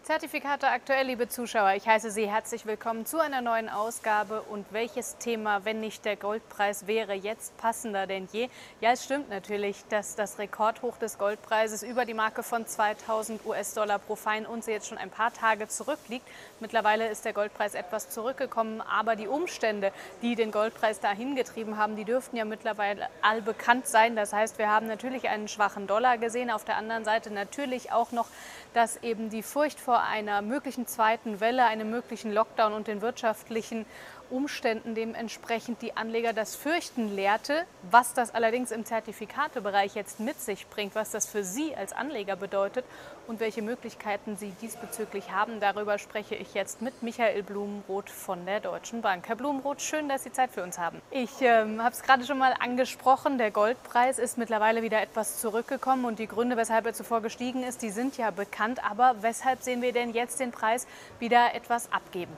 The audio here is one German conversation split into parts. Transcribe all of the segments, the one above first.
Zertifikate aktuell, liebe Zuschauer. Ich heiße Sie herzlich willkommen zu einer neuen Ausgabe. Und welches Thema, wenn nicht der Goldpreis, wäre jetzt passender denn je? Ja, es stimmt natürlich, dass das Rekordhoch des Goldpreises über die Marke von 2000 US-Dollar pro Feinunze jetzt schon ein paar Tage zurückliegt. Mittlerweile ist der Goldpreis etwas zurückgekommen, aber die Umstände, die den Goldpreis dahin getrieben haben, die dürften ja mittlerweile allbekannt sein. Das heißt, wir haben natürlich einen schwachen Dollar gesehen. Auf der anderen Seite natürlich auch noch, dass eben die Furcht vor einer möglichen zweiten Welle, einem möglichen Lockdown und den wirtschaftlichen Umständen dementsprechend die Anleger das Fürchten lehrte. Was das allerdings im Zertifikatebereich jetzt mit sich bringt, was das für Sie als Anleger bedeutet und welche Möglichkeiten Sie diesbezüglich haben, darüber spreche ich jetzt mit Michael Blumenroth von der Deutschen Bank. Herr Blumenroth, schön, dass Sie Zeit für uns haben. Ich habe es gerade schon mal angesprochen, der Goldpreis ist mittlerweile wieder etwas zurückgekommen und die Gründe, weshalb er zuvor gestiegen ist, die sind ja bekannt. Aber weshalb sehen wir denn jetzt den Preis wieder etwas abgeben?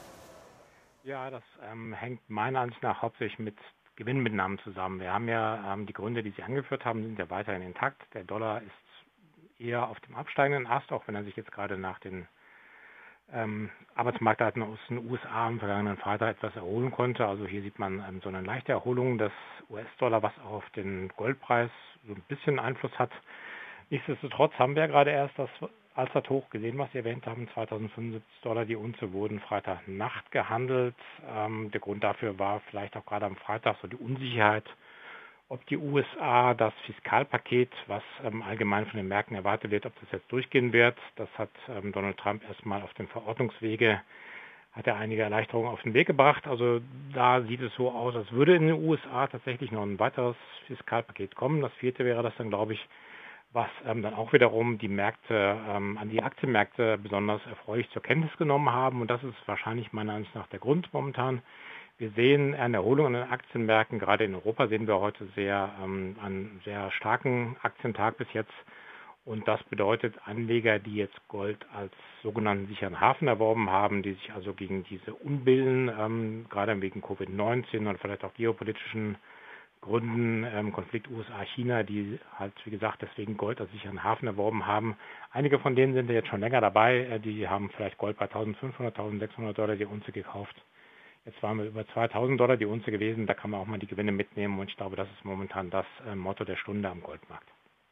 Ja, das hängt meiner Ansicht nach hauptsächlich mit Gewinnmitnahmen zusammen. Wir haben ja die Gründe, die Sie angeführt haben, sind ja weiterhin intakt. Der Dollar ist eher auf dem absteigenden Ast, auch wenn er sich jetzt gerade nach den Arbeitsmarktdaten aus den USA am vergangenen Freitag etwas erholen konnte. Also hier sieht man so eine leichte Erholung des US-Dollar, was auch auf den Goldpreis so ein bisschen Einfluss hat. Nichtsdestotrotz haben wir gerade erst das Allzeithoch gesehen, was Sie erwähnt haben, 2075 Dollar die Unze wurden Freitagnacht gehandelt. Der Grund dafür war vielleicht auch gerade am Freitag so die Unsicherheit, ob die USA das Fiskalpaket, was allgemein von den Märkten erwartet wird, ob das jetzt durchgehen wird. Das hat Donald Trump erstmal auf dem Verordnungswege, hat er einige Erleichterungen auf den Weg gebracht. Also da sieht es so aus, als würde in den USA tatsächlich noch ein weiteres Fiskalpaket kommen. Das vierte wäre das dann, glaube ich, was dann auch wiederum die Märkte, an die Aktienmärkte besonders erfreulich zur Kenntnis genommen haben. Und das ist wahrscheinlich meiner Ansicht nach der Grund momentan. Wir sehen eine Erholung an den Aktienmärkten. Gerade in Europa sehen wir heute einen sehr starken Aktientag bis jetzt. Und das bedeutet, Anleger, die jetzt Gold als sogenannten sicheren Hafen erworben haben, die sich also gegen diese Unbillen, gerade wegen Covid-19 und vielleicht auch geopolitischen Gründen, Konflikt USA-China, die halt, wie gesagt, deswegen Gold als sicheren Hafen erworben haben. Einige von denen sind ja jetzt schon länger dabei. Die haben vielleicht Gold bei 1500, 1600 Dollar die Unze gekauft. Jetzt waren wir über 2000 Dollar die Unze gewesen. Da kann man auch mal die Gewinne mitnehmen. Und ich glaube, das ist momentan das Motto der Stunde am Goldmarkt.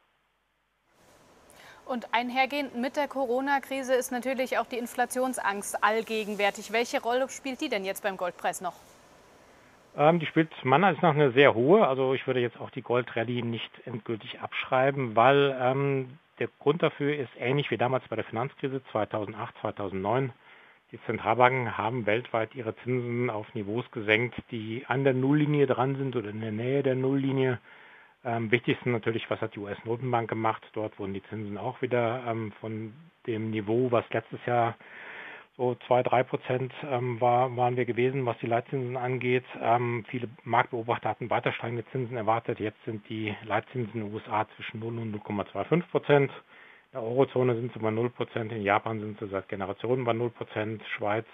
Und einhergehend mit der Corona-Krise ist natürlich auch die Inflationsangst allgegenwärtig. Welche Rolle spielt die denn jetzt beim Goldpreis noch? Die spielt meiner Ansicht nach eine sehr hohe. Also ich würde jetzt auch die Goldrallye nicht endgültig abschreiben, weil der Grund dafür ist ähnlich wie damals bei der Finanzkrise 2008, 2009. Die Zentralbanken haben weltweit ihre Zinsen auf Niveaus gesenkt, die an der Nulllinie dran sind oder in der Nähe der Nulllinie. Wichtigsten natürlich, was hat die US-Notenbank gemacht? Dort wurden die Zinsen auch wieder von dem Niveau, was letztes Jahr so 2-3% waren wir gewesen, was die Leitzinsen angeht. Viele Marktbeobachter hatten weiter steigende Zinsen erwartet. Jetzt sind die Leitzinsen in den USA zwischen 0 und 0,25%. In der Eurozone sind sie bei 0%, in Japan sind sie seit Generationen bei 0%, Schweiz,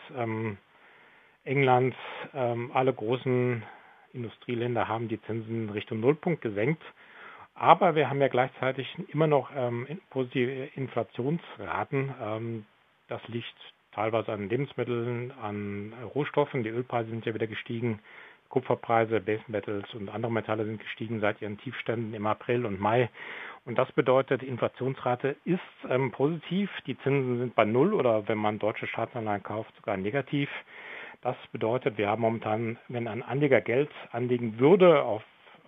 England, alle großen Industrieländer haben die Zinsen Richtung Nullpunkt gesenkt. Aber wir haben ja gleichzeitig immer noch positive Inflationsraten. Das liegt teilweise an Lebensmitteln, an Rohstoffen. Die Ölpreise sind ja wieder gestiegen. Kupferpreise, Base Metals und andere Metalle sind gestiegen seit ihren Tiefständen im April und Mai. Und das bedeutet, die Inflationsrate ist positiv. Die Zinsen sind bei Null oder wenn man deutsche Staatsanleihen kauft, sogar negativ. Das bedeutet, wir haben momentan, wenn ein Anleger Geld anlegen würde auf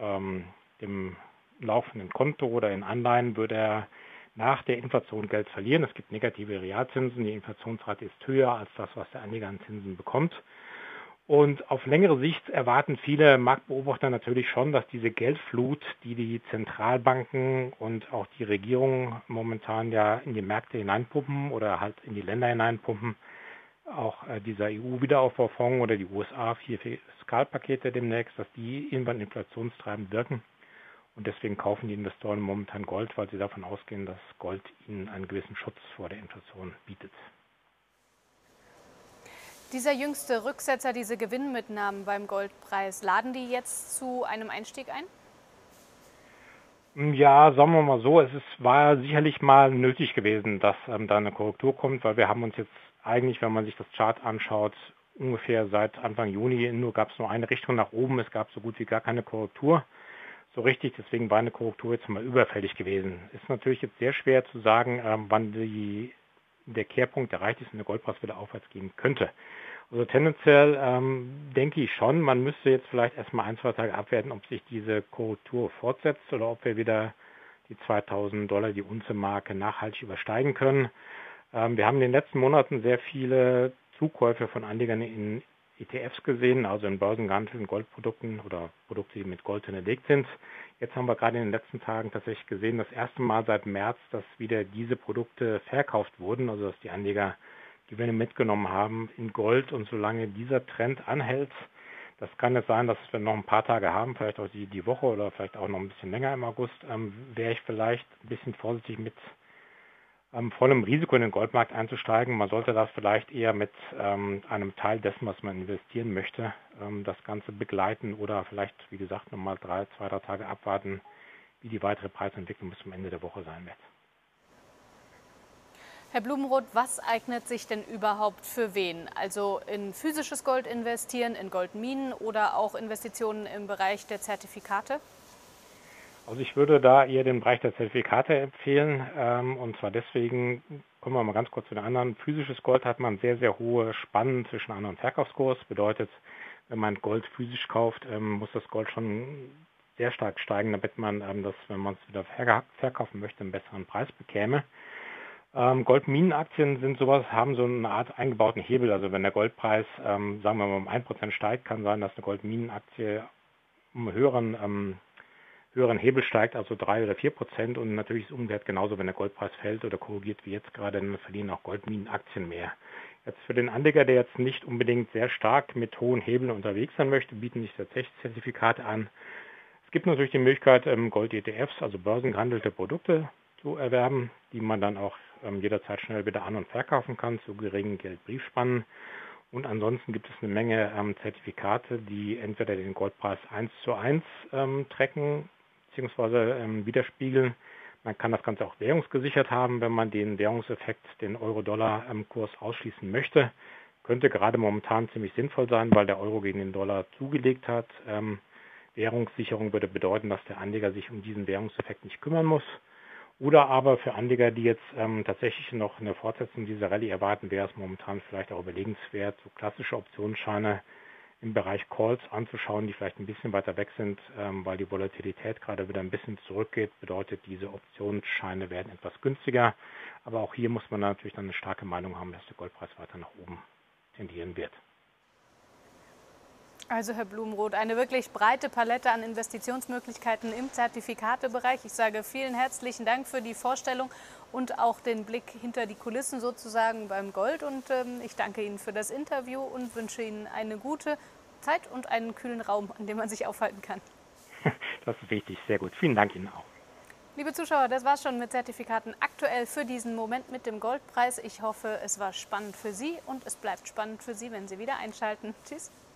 dem laufenden Konto oder in Anleihen, würde er nach der Inflation Geld verlieren. Es gibt negative Realzinsen. Die Inflationsrate ist höher als das, was der Anleger an Zinsen bekommt. Und auf längere Sicht erwarten viele Marktbeobachter natürlich schon, dass diese Geldflut, die die Zentralbanken und auch die Regierungen momentan ja in die Märkte hineinpumpen oder halt in die Länder hineinpumpen, auch dieser EU-Wiederaufbaufonds oder die USA 4 Fiskalpakete demnächst, dass die irgendwann inflationstreibend wirken. Und deswegen kaufen die Investoren momentan Gold, weil sie davon ausgehen, dass Gold ihnen einen gewissen Schutz vor der Inflation bietet. Dieser jüngste Rücksetzer, diese Gewinnmitnahmen beim Goldpreis, laden die jetzt zu einem Einstieg ein? Ja, sagen wir mal so, war sicherlich mal nötig gewesen, dass da eine Korrektur kommt, weil wir haben uns jetzt eigentlich, wenn man sich das Chart anschaut, ungefähr seit Anfang Juni gab es nur eine Richtung nach oben, es gab so gut wie gar keine Korrektur. So richtig, deswegen war eine Korrektur jetzt mal überfällig gewesen. Ist natürlich jetzt sehr schwer zu sagen, wann der Kehrpunkt erreicht ist und der Goldpreis wieder aufwärts gehen könnte. Also tendenziell denke ich schon, man müsste jetzt vielleicht erstmal 1, 2 Tage abwarten, ob sich diese Korrektur fortsetzt oder ob wir wieder die $2000 die Unze-Marke nachhaltig übersteigen können. Wir haben in den letzten Monaten sehr viele Zukäufe von Anlegern in ETFs gesehen, also in börsengehandelten Goldprodukten oder Produkte, die mit Gold hinterlegt sind. Jetzt haben wir gerade in den letzten Tagen tatsächlich gesehen, das erste Mal seit März, dass wieder diese Produkte verkauft wurden, also dass die Anleger Gewinne mitgenommen haben in Gold. Und solange dieser Trend anhält, das kann es sein, dass wir noch ein paar Tage haben, vielleicht auch die Woche oder vielleicht auch noch ein bisschen länger im August, wäre ich vielleicht ein bisschen vorsichtig mit vollem Risiko in den Goldmarkt einzusteigen. Man sollte das vielleicht eher mit einem Teil dessen, was man investieren möchte, das Ganze begleiten oder vielleicht, wie gesagt, nochmal 2, 3 Tage abwarten, wie die weitere Preisentwicklung bis zum Ende der Woche sein wird. Herr Blumenroth, was eignet sich denn überhaupt für wen? Also in physisches Gold investieren, in Goldminen oder auch Investitionen im Bereich der Zertifikate? Also ich würde da eher den Bereich der Zertifikate empfehlen, und zwar deswegen, kommen wir mal ganz kurz zu den anderen. Physisches Gold hat man sehr, sehr hohe Spannen zwischen An- und Verkaufskurs. Bedeutet, wenn man Gold physisch kauft, muss das Gold schon sehr stark steigen, damit man das, wenn man es wieder verkaufen möchte, einen besseren Preis bekäme. Goldminenaktien haben so eine Art eingebauten Hebel. Also wenn der Goldpreis, sagen wir mal, um 1% steigt, kann sein, dass eine Goldminenaktie um höheren Hebel steigt, also 3 oder 4%. Und natürlich ist es umgekehrt genauso, wenn der Goldpreis fällt oder korrigiert wie jetzt gerade, dann verlieren auch Goldminenaktien mehr. Jetzt für den Anleger, der jetzt nicht unbedingt sehr stark mit hohen Hebeln unterwegs sein möchte, bieten sich tatsächlich Zertifikate an. Es gibt natürlich die Möglichkeit, Gold-ETFs, also börsengehandelte Produkte zu erwerben, die man dann auch jederzeit schnell wieder an- und verkaufen kann zu geringen Geldbriefspannen. Und ansonsten gibt es eine Menge Zertifikate, die entweder den Goldpreis 1:1 tracken bzw. widerspiegeln. Man kann das Ganze auch währungsgesichert haben, wenn man den Währungseffekt, den Euro-Dollar-Kurs ausschließen möchte. Könnte gerade momentan ziemlich sinnvoll sein, weil der Euro gegen den Dollar zugelegt hat. Währungssicherung würde bedeuten, dass der Anleger sich um diesen Währungseffekt nicht kümmern muss. Oder aber für Anleger, die jetzt tatsächlich noch eine Fortsetzung dieser Rallye erwarten, wäre es momentan vielleicht auch überlegenswert, so klassische Optionsscheine im Bereich Calls anzuschauen, die vielleicht ein bisschen weiter weg sind, weil die Volatilität gerade wieder ein bisschen zurückgeht. Bedeutet, diese Optionsscheine werden etwas günstiger. Aber auch hier muss man natürlich dann eine starke Meinung haben, dass der Goldpreis weiter nach oben tendieren wird. Also Herr Blumenroth, eine wirklich breite Palette an Investitionsmöglichkeiten im Zertifikatebereich. Ich sage vielen herzlichen Dank für die Vorstellung und auch den Blick hinter die Kulissen sozusagen beim Gold. Und ich danke Ihnen für das Interview und wünsche Ihnen eine gute Zeit und einen kühlen Raum, an dem man sich aufhalten kann. Das ist wichtig, sehr gut. Vielen Dank Ihnen auch. Liebe Zuschauer, das war's schon mit Zertifikaten aktuell für diesen Moment mit dem Goldpreis. Ich hoffe, es war spannend für Sie und es bleibt spannend für Sie, wenn Sie wieder einschalten. Tschüss.